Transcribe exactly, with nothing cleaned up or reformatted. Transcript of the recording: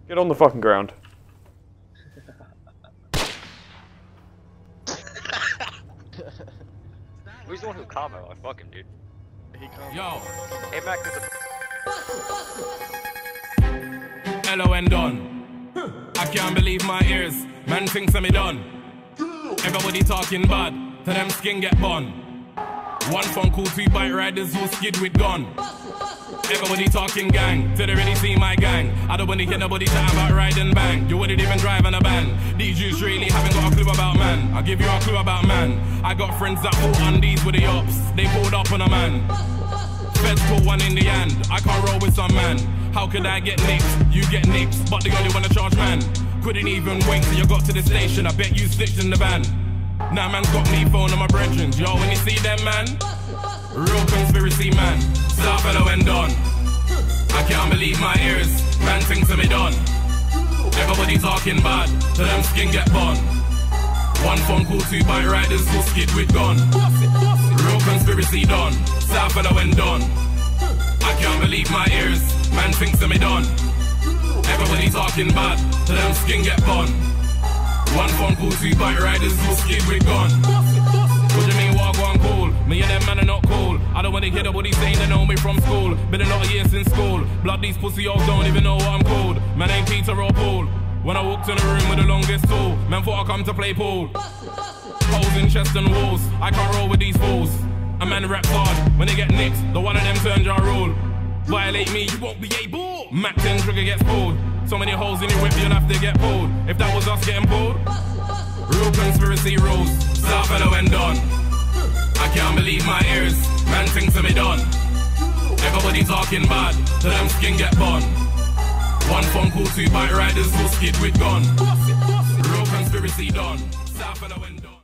Get on the fucking ground. Who's the one who comment? I fuck him, dude. He Yo. Hey, Mac, there's a... Hello and done. I can't believe my ears. Man thinks I'm done. Everybody talking bad. To them skin get bun. One phone call, two bike riders who skid with gun. Everybody talking gang, till they really see my gang. I don't wanna hear nobody chat about ride and bang. You wouldn't even drive on a van. These Jews really haven't got a clue about man. I'll give you a clue about man. I got friends that bought undies with the ops. They pulled up on a man. Feds put one in the hand. I can't roll with some man. How could I get nicked? You get nicked, but they only wanna charge man. Couldn't even wait till you got to the station. I bet you snitched in the van. Now man's got me phone on my brethren. Yo, when you see them man, real conspiracy man. South fellow and done. I can't believe my ears. Man thinks of me done. Everybody talking bad. To them skin get bun. One phone call, two bike riders who skid with gun. Real conspiracy done. South fellow and done. I can't believe my ears. Man thinks of me done. Everybody talking bad. To them skin get bun. One phone call, two bike riders who skid with gun. What do you mean walk one cool? Me and them man are not cool. I don't wanna hear nobody saying they know me from school. Been a lot of years in school. Blood these pussy hoes don't even know what I'm called. Man ain't Peter or Paul. When I walked in the room with the longest tool, man thought I come to play pool. Holes in chest and walls. I can't roll with these fools. A man rap hard. When they get nicked, the one of them turns your rule. Violate me, you won't be able. Mac ten trigger gets pulled. So many holes in your whip, you'll have to get pulled. If that was us getting pulled. Real conspiracy rules. South fellow and done. I can't believe my ears. Man thinks of me done. Everybody talking bad. To them skin get bun. One phone call, two bike riders who skid with gun. Real conspiracy done. South fellow and done.